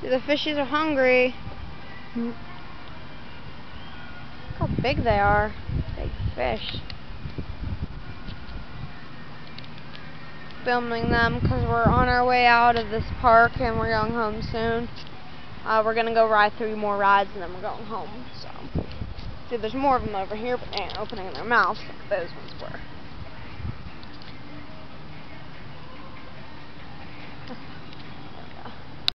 See, the fishies are hungry. Look how big they are. Big fish. Filming them because we're on our way out of this park and we're going home soon. We're going to go ride 3 more rides and then we're going home. So, see, there's more of them over here, but they ain't opening their mouths like those ones were.